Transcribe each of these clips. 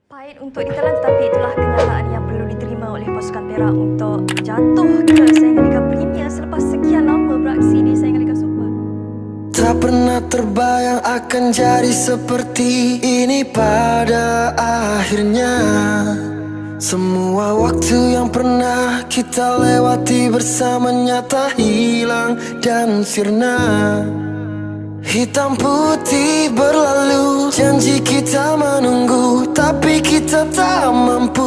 Pahit untuk ditelan, tetapi itulah kenyataan yang perlu diterima oleh pasukan Perak untuk jatuh ke saingan Liga Premier selepas sekian lama beraksi di saingan Liga Super. Tak pernah terbayang akan jadi seperti ini pada akhirnya. Semua waktu yang pernah kita lewati bersamanya tak hilang dan sirna. Hitam putih berlalu, janji kita menunggu, tapi kita tak mampu.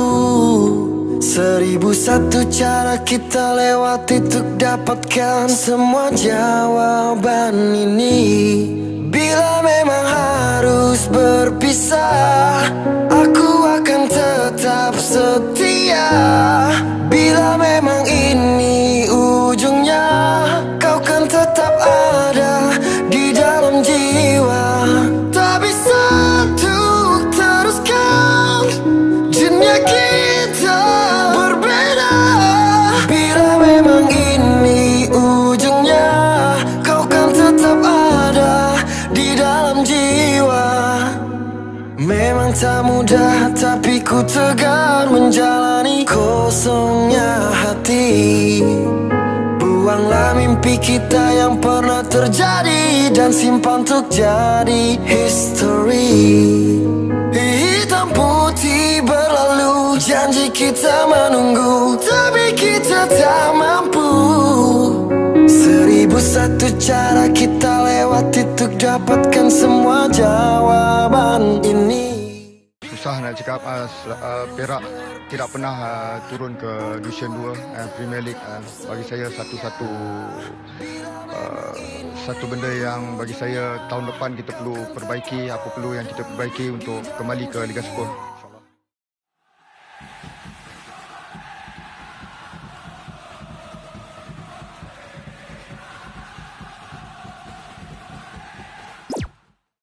1001 cara kita lewati untuk dapatkan semua jawaban ini. Bila memang harus berpisah, aku akan tetap setia. Bila memang ini ujungnya, kau kan tetap ada di dalam jiwa. Tak bisa untuk teruskan dunia kita berbeda. Bila memang ini ujungnya, kau kan tetap ada di dalam jiwa. Memang tak mudah, tapi ku tegar menjalani kosongnya hati. Buanglah mimpi kita yang pernah terjadi dan simpan untuk jadi history. Hitam putih berlalu, janji kita menunggu, tapi kita tak mampu. 1001 cara kita lewati untuk dapatkan semua jawaban ini. Susah nak cakap, Perak tidak pernah turun ke Division 2 Premier League. Bagi saya satu benda yang bagi saya tahun depan kita perlu perbaiki, apa perlu yang kita perbaiki untuk kembali ke Liga Super.